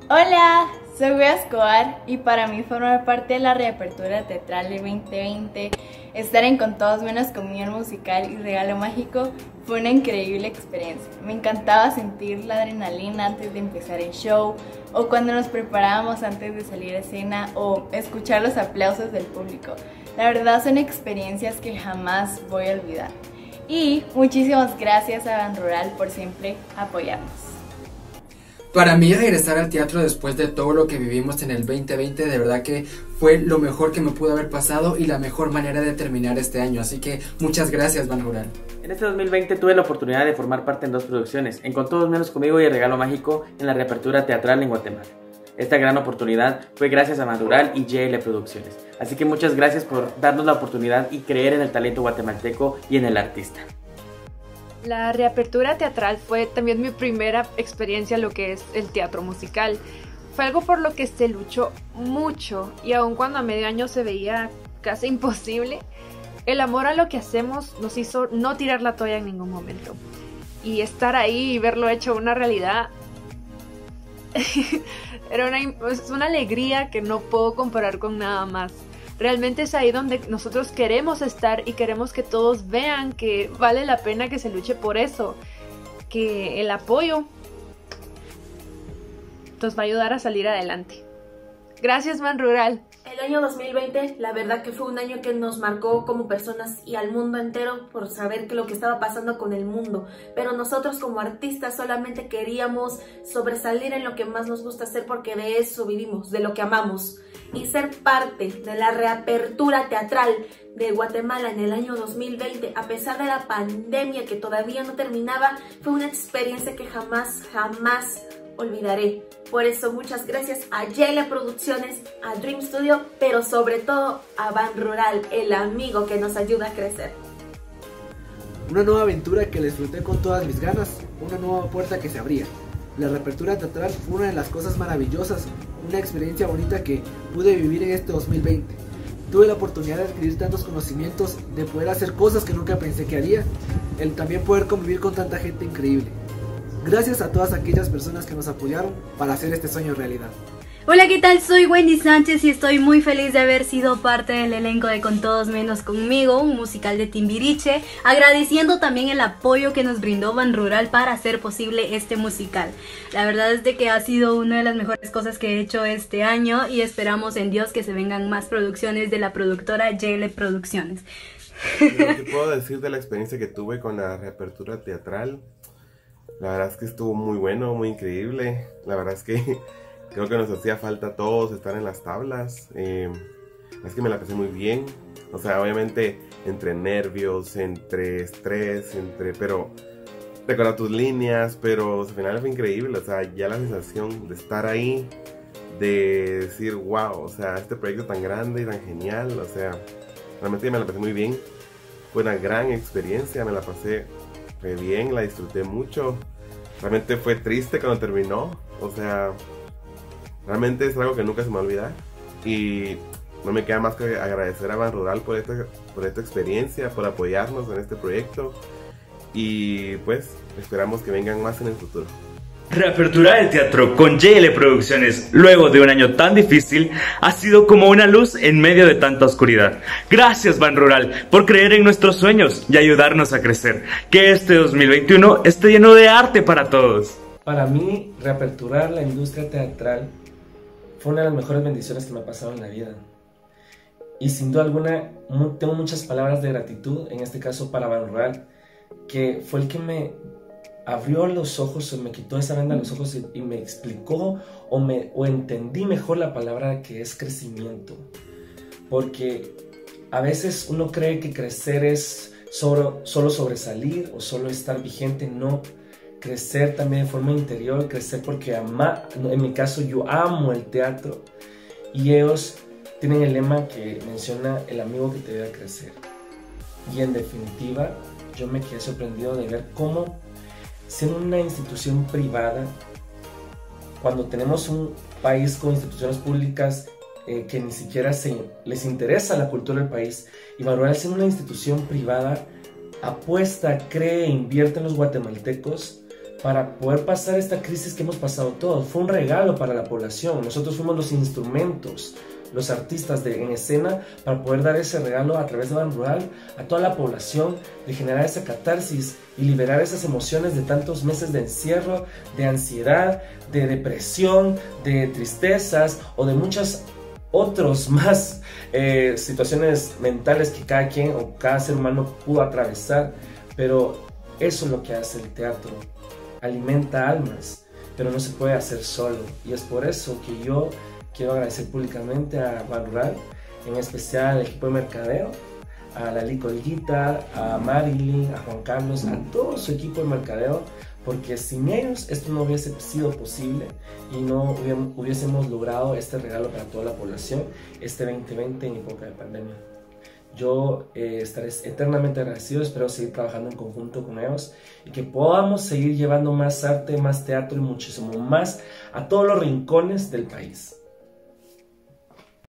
Hola, soy Wea Escobar y para mí formar parte de la reapertura teatral de 2020, estar en Con Todos Menos Comunión Musical y Regalo Mágico fue una increíble experiencia. Me encantaba sentir la adrenalina antes de empezar el show o cuando nos preparábamos antes de salir a escena o escuchar los aplausos del público. La verdad son experiencias que jamás voy a olvidar. Y muchísimas gracias a Ban Rural por siempre apoyarnos. Para mí regresar al teatro después de todo lo que vivimos en el 2020 de verdad que fue lo mejor que me pudo haber pasado y la mejor manera de terminar este año, así que muchas gracias Ban Rural. En este 2020 tuve la oportunidad de formar parte en dos producciones, en Con Todos Menos Conmigo y Regalo Mágico en la reapertura teatral en Guatemala. Esta gran oportunidad fue gracias a Ban Rural y JL Producciones, así que muchas gracias por darnos la oportunidad y creer en el talento guatemalteco y en el artista. La reapertura teatral fue también mi primera experiencia en lo que es el teatro musical. Fue algo por lo que se luchó mucho y aun cuando a medio año se veía casi imposible, el amor a lo que hacemos nos hizo no tirar la toalla en ningún momento. Y estar ahí y verlo hecho una realidad es una alegría que no puedo comparar con nada más. Realmente es ahí donde nosotros queremos estar y queremos que todos vean que vale la pena que se luche por eso, que el apoyo nos va a ayudar a salir adelante. Gracias, Ban Rural. El año 2020, la verdad que fue un año que nos marcó como personas y al mundo entero por saber lo que estaba pasando con el mundo. Pero nosotros como artistas solamente queríamos sobresalir en lo que más nos gusta hacer porque de eso vivimos, de lo que amamos. Y ser parte de la reapertura teatral de Guatemala en el año 2020, a pesar de la pandemia que todavía no terminaba, fue una experiencia que jamás olvidaré. Por eso muchas gracias a JL Producciones, a Dream Studio, pero sobre todo a Ban Rural, el amigo que nos ayuda a crecer. Una nueva aventura que disfruté con todas mis ganas, una nueva puerta que se abría. La reapertura teatral fue una de las cosas maravillosas, una experiencia bonita que pude vivir en este 2020. Tuve la oportunidad de adquirir tantos conocimientos, de poder hacer cosas que nunca pensé que haría, el también poder convivir con tanta gente increíble. Gracias a todas aquellas personas que nos apoyaron para hacer este sueño realidad. Hola, ¿qué tal? Soy Wendy Sánchez y estoy muy feliz de haber sido parte del elenco de Con Todos Menos Conmigo, un musical de Timbiriche, agradeciendo también el apoyo que nos brindó Ban Rural para hacer posible este musical. La verdad es de que ha sido una de las mejores cosas que he hecho este año y esperamos en Dios que se vengan más producciones de la productora JL Producciones. Lo que puedo decir de la experiencia que tuve con la reapertura teatral, la verdad es que estuvo muy bueno, muy increíble. La verdad es que creo que nos hacía falta a todos estar en las tablas. Es que me la pasé muy bien. O sea, obviamente entre nervios, entre estrés, pero recordar tus líneas, pero al final fue increíble. O sea, ya la sensación de estar ahí, de decir, wow, o sea, este proyecto tan grande y tan genial. O sea, realmente me la pasé muy bien. Fue una gran experiencia, me la pasé bien, la disfruté mucho. Realmente fue triste cuando terminó. O sea, realmente es algo que nunca se me va a olvidar. Y no me queda más que agradecer a Ban Rural por esta experiencia, por apoyarnos en este proyecto. Y pues esperamos que vengan más en el futuro. Reapertura del teatro con JL Producciones, luego de un año tan difícil, ha sido como una luz en medio de tanta oscuridad. Gracias Ban Rural por creer en nuestros sueños y ayudarnos a crecer. Que este 2021 esté lleno de arte para todos. Para mí, reaperturar la industria teatral fue una de las mejores bendiciones que me ha pasado en la vida. Y sin duda alguna, tengo muchas palabras de gratitud, en este caso para Ban Rural, que fue el que me abrió los ojos, o me quitó esa venda de los ojos y me explicó o entendí mejor la palabra que es crecimiento. Porque a veces uno cree que crecer es solo sobresalir o solo estar vigente. No, crecer también de forma interior, crecer porque en mi caso yo amo el teatro y ellos tienen el lema que menciona el amigo que te debe crecer. Y en definitiva yo me quedé sorprendido de ver cómo siendo una institución privada, cuando tenemos un país con instituciones públicas que ni siquiera les interesa la cultura del país, y Ban Rural siendo una institución privada, apuesta, cree, invierte en los guatemaltecos, para poder pasar esta crisis que hemos pasado todos. Fue un regalo para la población. Nosotros fuimos los instrumentos, los artistas en escena, para poder dar ese regalo a través de Banrural a toda la población, de generar esa catarsis y liberar esas emociones de tantos meses de encierro, de ansiedad, de depresión, de tristezas o de muchas otros más situaciones mentales que cada quien o cada ser humano pudo atravesar. Pero eso es lo que hace el teatro, alimenta almas, pero no se puede hacer solo, y es por eso que yo quiero agradecer públicamente a Banrural, en especial al equipo de mercadeo, a Lali Colguita, a Marilyn, a Juan Carlos, a todo su equipo de mercadeo, porque sin ellos esto no hubiese sido posible y no hubiésemos logrado este regalo para toda la población este 2020 en época de pandemia. Yo estaré eternamente agradecido, espero seguir trabajando en conjunto con ellos y que podamos seguir llevando más arte, más teatro y muchísimo más a todos los rincones del país.